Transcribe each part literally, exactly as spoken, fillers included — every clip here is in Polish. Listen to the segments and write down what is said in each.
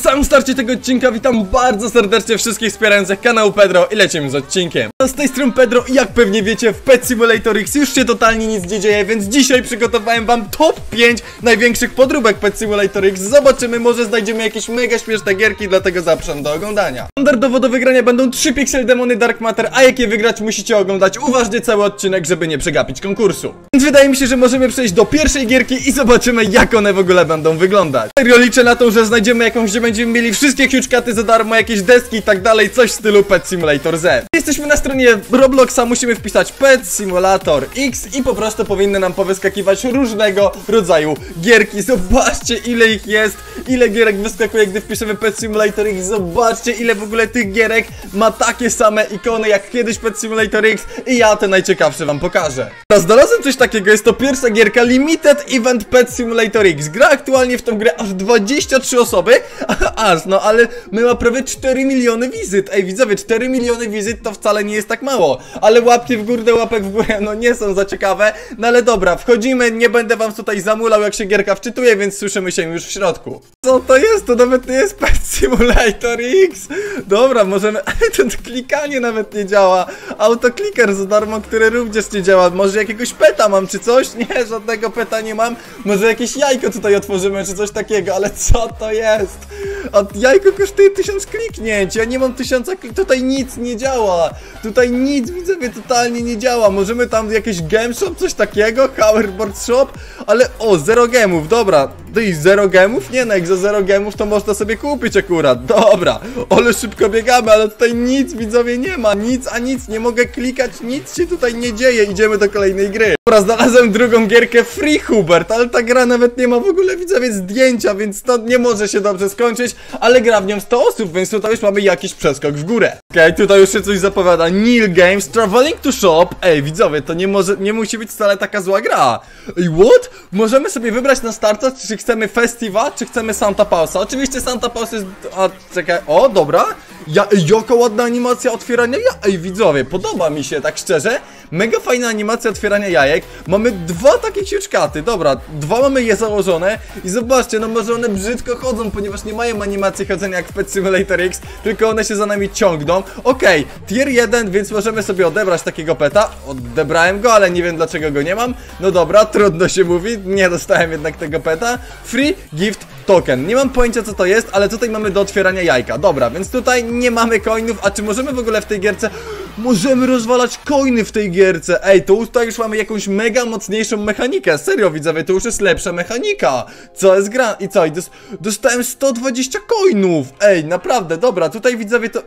W samym starcie tego odcinka witam bardzo serdecznie wszystkich wspierających kanału Pedro i lecimy z odcinkiem. Z tej strony Pedro i jak pewnie wiecie, w Pet Simulator X już się totalnie nic nie dzieje, więc dzisiaj przygotowałem wam top pięć największych podróbek Pet Simulator X. Zobaczymy, może znajdziemy jakieś mega śmieszne gierki, dlatego zapraszam do oglądania. Standardowo do wygrania będą trzy Pixel Demony Dark Matter, a jak je wygrać musicie oglądać uważnie cały odcinek, żeby nie przegapić konkursu. Więc wydaje mi się, że możemy przejść do pierwszej gierki i zobaczymy, jak one w ogóle będą wyglądać. Serio liczę na to, że znajdziemy jakąś, gdzie będziemy mieli wszystkie huge cuty za darmo, jakieś deski i tak dalej, coś w stylu Pet Simulator Z. Jesteśmy na stronie Robloxa, musimy wpisać Pet Simulator X i po prostu powinny nam powyskakiwać różnego rodzaju gierki. Zobaczcie, ile ich jest, ile gierek wyskakuje, gdy wpiszemy Pet Simulator X. Zobaczcie, ile w ogóle tych gierek ma takie same ikony jak kiedyś Pet Simulator X i ja te najciekawsze wam pokażę. Teraz znalazłem coś takiego, jest to pierwsza gierka Limited Event Pet Simulator X. Gra aktualnie w tą grę aż dwadzieścia trzy osoby, aż no ale my ma prawie cztery miliony wizyt. Ej widzowie, cztery miliony wizyt to wcale nie jest tak mało, ale łapki w górę, łapek w górę no nie są za ciekawe. No ale dobra, wchodzimy, nie będę wam tutaj zamulał jak się gierka wczytuje, więc słyszymy się już w środku. Co to jest? To nawet nie jest Pet Simulator X. Dobra, możemy... to klikanie nawet nie działa. Autokliker za darmo, który również nie działa. Może jakiegoś peta mam czy coś? Nie, żadnego peta nie mam. Może jakieś jajko tutaj otworzymy czy coś takiego, ale co to jest? Od jajko kosztuje tysiąc kliknięć. Ja nie mam tysiąca klik... Tutaj nic nie działa. Tutaj nic, widzowie, totalnie nie działa. Możemy tam jakieś game shop, coś takiego? Hoverboard shop? Ale o, zero gemów, dobra. To i zero gemów? Nie no, jak za zero gemów to można sobie kupić akurat. Dobra, ale szybko biegamy, ale tutaj nic, widzowie, nie ma. Nic, a nic, nie mogę klikać, nic się tutaj nie dzieje. Idziemy do kolejnej gry. Dobra, znalazłem drugą gierkę Free Hubert, ale ta gra nawet nie ma w ogóle, widzowie, zdjęcia, więc to nie może się dobrze skończyć, ale gra w nią sto osób, więc tutaj już mamy jakiś przeskok w górę. Okej, okay, tutaj już się coś zapowiada. Nil Games, Traveling to Shop. Ej, widzowie, to nie może, nie musi być wcale taka zła gra. Ej, what? Możemy sobie wybrać na starta, czy chcemy Festival, czy chcemy Santa Pausa. Oczywiście Santa Pausa jest... A, czekaj, o, dobra. Ja, ej, jaka ładna animacja otwierania ja... Ej, widzowie, podoba mi się, tak szczerze. Mega fajna animacja otwierania jajek. Mamy dwa takie huge, dobra, dwa mamy je założone. I zobaczcie, no może one brzydko chodzą, ponieważ nie mają animacji chodzenia jak w Pet Simulator X, tylko one się za nami ciągną. Okej, okay, tier jeden, więc możemy sobie odebrać takiego peta. Odebrałem go, ale nie wiem dlaczego go nie mam. No dobra, trudno się mówi, nie dostałem jednak tego peta. Free Gift Token. Nie mam pojęcia co to jest, ale tutaj mamy do otwierania jajka. Dobra, więc tutaj nie mamy coinów. A czy możemy w ogóle w tej gierce... Możemy rozwalać coiny w tej gierce. Ej, to tutaj już mamy jakąś mega mocniejszą mechanikę. Serio, widzowie, to już jest lepsza mechanika. Co jest gra... I co? I dos dostałem sto dwadzieścia coinów. Ej, naprawdę, dobra, tutaj widzowie to...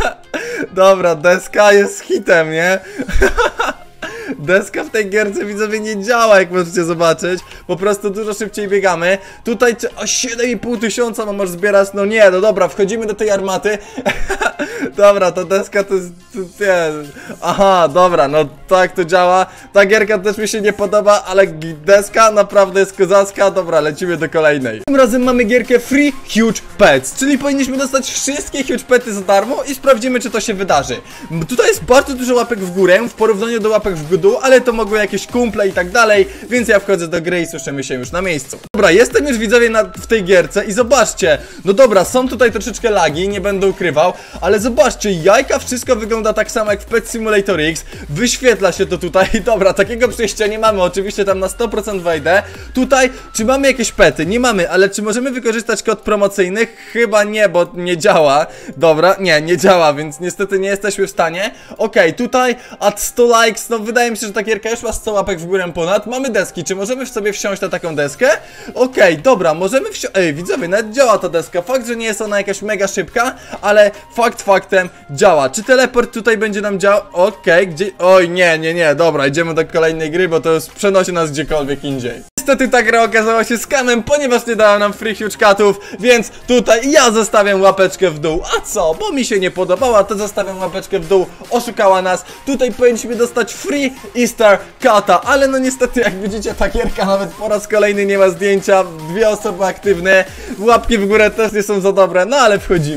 Dobra, deska jest hitem, nie? Deska w tej gierce, widzowie, nie działa, jak możecie zobaczyć. Po prostu dużo szybciej biegamy. Tutaj o siedem i pół tysiąca mam możesz zbierać. No nie, no dobra, wchodzimy do tej armaty. Dobra, ta deska to jest... To, nie. Aha, dobra, no tak to działa. Ta gierka też mi się nie podoba, ale deska naprawdę jest kozacka. Dobra, lecimy do kolejnej. Tym razem mamy gierkę Free Huge Pets, czyli powinniśmy dostać wszystkie huge pety za darmo i sprawdzimy, czy to się wydarzy. Tutaj jest bardzo dużo łapek w górę w porównaniu do łapek w dół, ale to mogły jakieś kumple i tak dalej, więc ja wchodzę do gry i słyszymy się już na miejscu. Dobra, jestem już, widzowie, na, w tej gierce i zobaczcie, no dobra, są tutaj troszeczkę lagi, nie będę ukrywał, ale zobaczcie, jajka, wszystko wygląda tak samo jak w Pet Simulator X, wyświetla się to tutaj, dobra, takiego przejścia nie mamy, oczywiście tam na sto procent wejdę. Tutaj, czy mamy jakieś pety? Nie mamy, ale czy możemy wykorzystać kod promocyjny? Chyba nie, bo nie działa. Dobra, nie, nie działa, więc niestety nie jesteśmy w stanie. Okej, okay, tutaj at sto likes, no wydaje mi się, że ta gierka już ma sto łapek w górę ponad. Mamy deski, czy możemy w sobie wsiąść na taką deskę? Okej, okay, dobra, możemy wsiąść. Ej, widzowie, nawet działa ta deska. Fakt, że nie jest ona jakaś mega szybka, ale fakt faktem działa. Czy teleport tutaj będzie nam działał? Okej, okay, gdzie... Oj, nie, nie, nie, dobra, idziemy do kolejnej gry, bo to już przenosi nas gdziekolwiek indziej. Niestety ta gra okazała się skamem, ponieważ nie dała nam free huge catów, więc tutaj ja zostawiam łapeczkę w dół. A co? Bo mi się nie podobała, to zostawiam łapeczkę w dół. Oszukała nas. Tutaj powinniśmy dostać free Easter Cata, ale no niestety, jak widzicie, ta gierka nawet po raz kolejny nie ma zdjęcia. Dwie osoby aktywne, łapki w górę też nie są za dobre, no ale wchodzimy.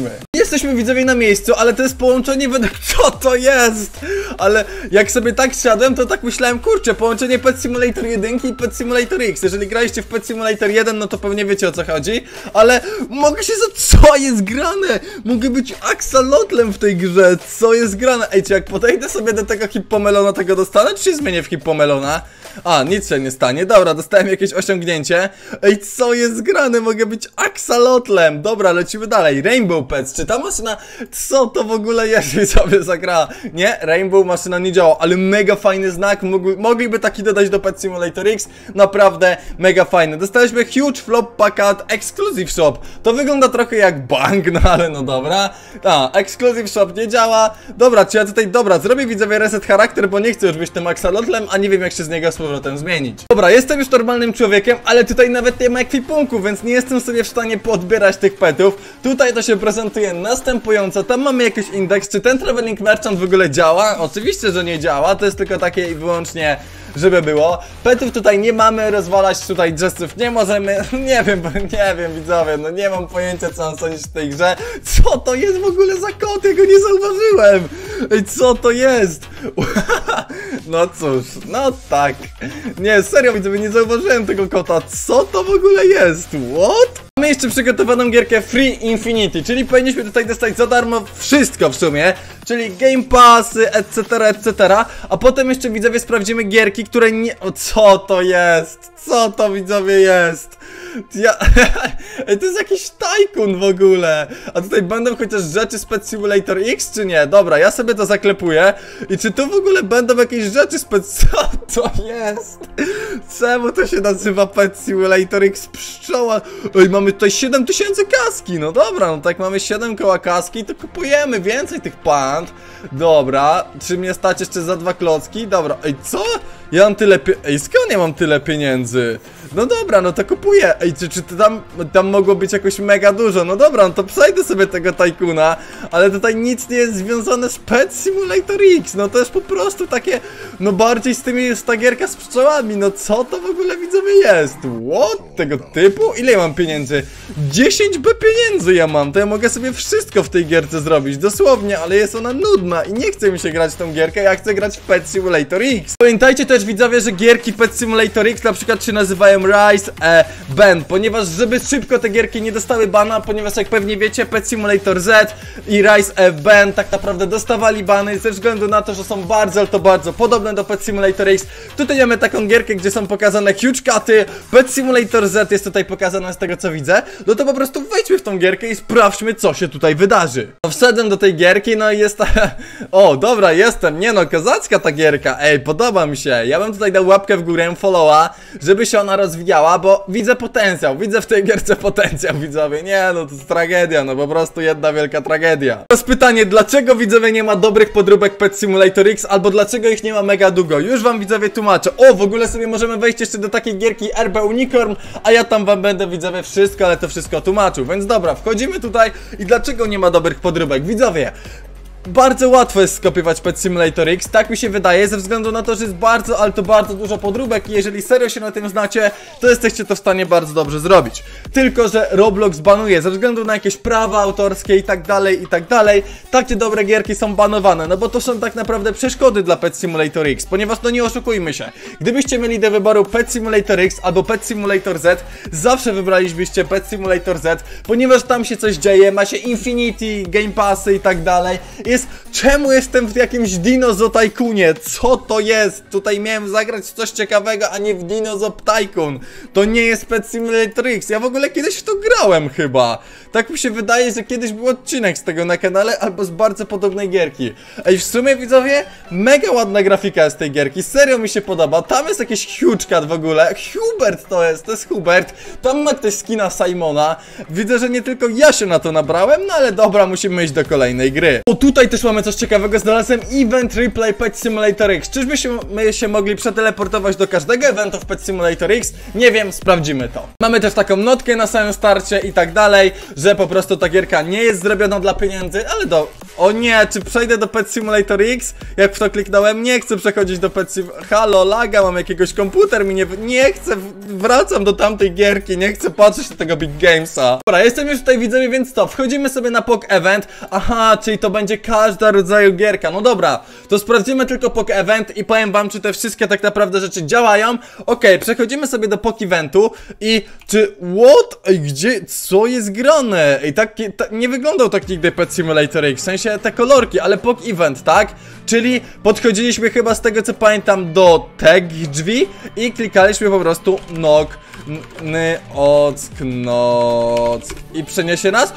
jesteśmy widzowie na miejscu, ale to jest połączenie według... Co to jest? Ale jak sobie tak siadłem, to tak myślałem, kurczę, połączenie Pet Simulator jeden i Pet Simulator X. Jeżeli graliście w Pet Simulator jeden, no to pewnie wiecie, o co chodzi. Ale mogę się za... Co jest grane? Mogę być Axolotlem w tej grze. Co jest grane? Ej, czy jak podejdę sobie do tego Hippomelona, tego dostanę, czy się zmienię w Hippomelona? A, nic się nie stanie. Dobra, dostałem jakieś osiągnięcie. Ej, co jest grane? Mogę być Axolotlem. Dobra, lecimy dalej. Rainbow Pets. Czy ta maszyna... Co to w ogóle jest? I sobie zagrała. Nie, Rainbow maszyna nie działa, ale mega fajny znak. Mogli, mogliby taki dodać do Pet Simulator X. Naprawdę mega fajny. Dostaliśmy Huge Flop Packet Exclusive Shop. To wygląda trochę jak bank, no ale no dobra. A, Exclusive Shop nie działa. Dobra, czy ja tutaj... Dobra, zrobię widzowie reset charakter, bo nie chcę już być tym Axolotlem, a nie wiem jak się z niego z powrotem zmienić. Dobra, jestem już normalnym człowiekiem, ale tutaj nawet nie ma ekwipunku, więc nie jestem sobie w stanie podbierać tych petów. Tutaj to się prezentuje następująco. Tam mamy jakiś indeks. Czy ten Traveling Merchant w ogóle działa? Oczywiście, że nie działa. To jest tylko takie i wyłącznie, żeby było. Petów tutaj nie mamy, rozwalać tutaj drzewców nie możemy. Nie wiem, nie wiem widzowie, no nie mam pojęcia co mam sądzić w tej grze. Co to jest w ogóle za kot? Ja go nie zauważyłem. Ej, co to jest? No cóż, no tak. Nie, serio widzowie, nie zauważyłem tego kota. Co to w ogóle jest? What? Mamy jeszcze przygotowaną gierkę Free Infinity, czyli powinniśmy tutaj dostać za darmo wszystko w sumie, czyli Game Passy, etc, et cetera. A potem jeszcze widzowie sprawdzimy gierki, które nie... O, co to jest? Co to widzowie jest? Ja... to jest jakiś tajkun w ogóle. A tutaj będą chociaż rzeczy z Pet Simulator X, czy nie? Dobra, ja sobie to zaklepuję. I czy tu w ogóle będą jakieś rzeczy z Pet... Co to jest? Czemu to się nazywa Pet Simulator X? Pszczoła... Oj, mamy tutaj siedem tysięcy kaski. No dobra, no tak mamy siedem koła kaski, to kupujemy więcej tych pand. Dobra, czy mnie stać jeszcze za dwa klocki? Dobra, ej, co? Ja mam tyle pie... Ej, skąd ja mam tyle pieniędzy? No dobra, no to kupuję. Ej, czy, czy tam, tam mogło być jakoś mega dużo? No dobra, no to przejdę sobie tego tajkuna. Ale tutaj nic nie jest związane z Pet Simulator X. No to jest po prostu takie... No bardziej z tymi, z ta gierka z pszczołami. No co to w ogóle widzowie jest? What? Tego typu? Ile ja mam pieniędzy? dziesięć B pieniędzy ja mam. To ja mogę sobie wszystko w tej gierce zrobić. Dosłownie, ale jest ona nudna i nie chce mi się grać w tą gierkę. Ja chcę grać w Pet Simulator X. Pamiętajcie też widzowie, że gierki Pet Simulator X na przykład się nazywają Rise e, Ban, ponieważ żeby szybko te gierki nie dostały bana, ponieważ jak pewnie wiecie, Pet Simulator Z i Rise e, Ban tak naprawdę dostawali bany ze względu na to, że są bardzo, ale to bardzo podobne do Pet Simulator X. Tutaj mamy taką gierkę, gdzie są pokazane huge cuty. Pet Simulator Z jest tutaj pokazane z tego co widzę. No to po prostu wejdźmy w tą gierkę i sprawdźmy co się tutaj wydarzy. No, wszedłem do tej gierki, no i jest ta... O, dobra, jestem, nie no, kozacka ta gierka. Ej, podoba mi się. Ja bym tutaj dał łapkę w górę, followa, żeby się ona rozwijała, bo widzę potencjał, widzę w tej gierce potencjał, widzowie. Nie no, to jest tragedia, no po prostu jedna wielka tragedia. Teraz pytanie, dlaczego widzowie nie ma dobrych podróbek Pet Simulator X, albo dlaczego ich nie ma mega długo? Już wam widzowie tłumaczę. O, w ogóle sobie możemy wejść jeszcze do takiej gierki R B Unicorn, a ja tam wam będę widzowie wszystko, ale to wszystko tłumaczył. Więc dobra, wchodzimy tutaj i dlaczego nie ma dobrych podróbek? Widzowie, bardzo łatwo jest skopiować Pet Simulator X, tak mi się wydaje, ze względu na to, że jest bardzo, ale to bardzo dużo podróbek i jeżeli serio się na tym znacie, to jesteście to w stanie bardzo dobrze zrobić. Tylko że Roblox banuje ze względu na jakieś prawa autorskie i tak dalej, i tak dalej. Takie dobre gierki są banowane, no bo to są tak naprawdę przeszkody dla Pet Simulator X, ponieważ no nie oszukujmy się, gdybyście mieli do wyboru Pet Simulator X albo Pet Simulator Z, zawsze wybralibyście Pet Simulator Z, ponieważ tam się coś dzieje, ma się Infinity, Game Passy i tak dalej. Jest, czemu jestem w jakimś Dinozo Tycoonie? Co to jest? Tutaj miałem zagrać coś ciekawego, a nie w Dinozo Tycoon. To nie jest Pet Simulator X. Ja w ogóle kiedyś w to grałem chyba. Tak mi się wydaje, że kiedyś był odcinek z tego na kanale, albo z bardzo podobnej gierki. Ej, w sumie widzowie, mega ładna grafika z tej gierki. Serio mi się podoba. Tam jest jakiś huge cat w ogóle. Hubert to jest, to jest Hubert. Tam ma ktoś skina Simona. Widzę, że nie tylko ja się na to nabrałem, no ale dobra, musimy iść do kolejnej gry. O, tutaj też mamy coś ciekawego. Znalazłem Event Replay Pet Simulator X. Czyżby się, my się mogli przeteleportować do każdego eventu w Pet Simulator X? Nie wiem, sprawdzimy to. Mamy też taką notkę na samym starcie i tak dalej, że po prostu ta gierka nie jest zrobiona dla pieniędzy, ale do... O nie, czy przejdę do Pet Simulator X? Jak w to kliknąłem, nie chcę przechodzić do Pet Sim... Halo, laga, mam jakiegoś komputer, mi nie... Nie chcę, wracam do tamtej gierki, nie chcę patrzeć na tego Big Gamesa. Dobra, jestem już tutaj, widzowie, więc to, wchodzimy sobie na Pok Event. Aha, czyli to będzie każda rodzaju gierka. No dobra, to sprawdzimy tylko Pok Event i powiem wam, czy te wszystkie tak naprawdę rzeczy działają. Okej, okay, przechodzimy sobie do Pok Eventu i czy... What? Ej, gdzie? Co jest grane? Ej, tak, ta, nie wyglądał tak nigdy Pet Simulator X, w sensie te kolorki, ale Pok Event, tak? Czyli podchodziliśmy chyba z tego co pamiętam do tag drzwi i klikaliśmy po prostu nok, ny, ock, nock i przeniesie nas.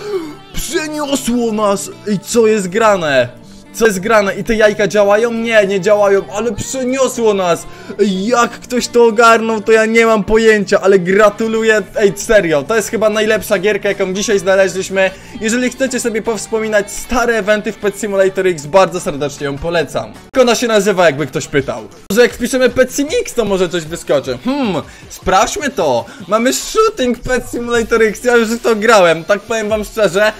Przeniosło nas! Ej, co jest grane? Co jest grane? I te jajka działają? Nie, nie działają, ale przeniosło nas. Ej, jak ktoś to ogarnął, to ja nie mam pojęcia, ale gratuluję. Ej, serio, to jest chyba najlepsza gierka, jaką dzisiaj znaleźliśmy. Jeżeli chcecie sobie powspominać stare eventy w Pet Simulator X, bardzo serdecznie ją polecam. Jak ona się nazywa, jakby ktoś pytał? Może jak wpiszemy Pet Sim X, to może coś wyskoczy. Hmm, sprawdźmy to. Mamy shooting Pet Simulator X, ja już to grałem, tak powiem wam szczerze.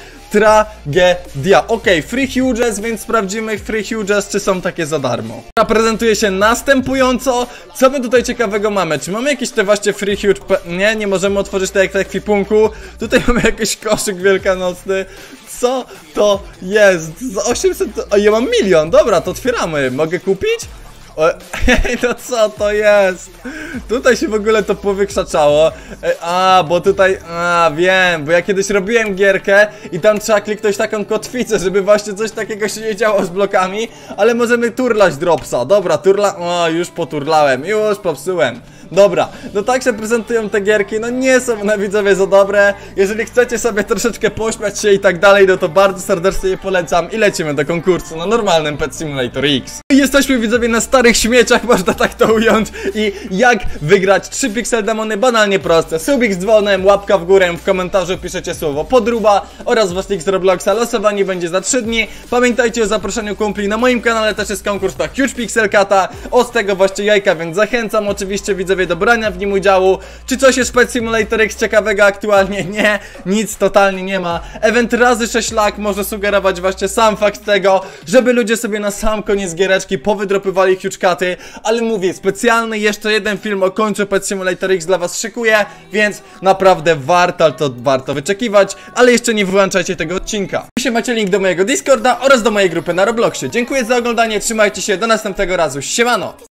Tragedia. Ok, free huges, więc sprawdzimy free huges, czy są takie za darmo. Prezentuje się następująco. Co my tutaj ciekawego mamy? Czy mamy jakieś te właśnie free huge? Nie, nie możemy otworzyć tak jak w ekwipunku. Tutaj mamy jakiś koszyk wielkanocny. Co to jest? Za osiemset... O, ja mam milion. Dobra, to otwieramy. Mogę kupić? O, no co to jest? Tutaj się w ogóle to powykrzaczało. A, bo tutaj, a wiem, bo ja kiedyś robiłem gierkę i tam trzeba kliknąć taką kotwicę, żeby właśnie coś takiego się nie działo z blokami. Ale możemy turlać dropsa. Dobra, turla... O, już poturlałem, już popsułem. Dobra, no tak się prezentują te gierki, no nie są one, widzowie, za dobre. Jeżeli chcecie sobie troszeczkę pośmiać się i tak dalej, no to bardzo serdecznie je polecam i lecimy do konkursu na normalnym Pet Simulator X. Jesteśmy, widzowie, na starych śmieciach, można tak to ująć. I jak wygrać trzy Pixel Demony? Banalnie proste. Subik z dzwonem, łapka w górę, w komentarzu piszecie słowo podruba oraz wasz link z Robloxa. Losowanie będzie za trzy dni. Pamiętajcie o zaproszeniu kumpli, na moim kanale też jest konkurs na Huge Pixel Cata. Od tego właśnie jajka, więc zachęcam oczywiście, widzowie, do brania w nim udziału. Czy coś jest w Pet Simulator X ciekawego aktualnie? Nie, nic totalnie nie ma. Event razy sześć lak może sugerować właśnie sam fakt tego, żeby ludzie sobie na sam koniec giereczki powydropywali huge caty, ale mówię, specjalny jeszcze jeden film o końcu Pet Simulator X dla was szykuję, więc naprawdę warto to warto wyczekiwać, ale jeszcze nie wyłączajcie tego odcinka. Dzisiaj macie link do mojego Discorda oraz do mojej grupy na Robloxie. Dziękuję za oglądanie, trzymajcie się, do następnego razu, siemano!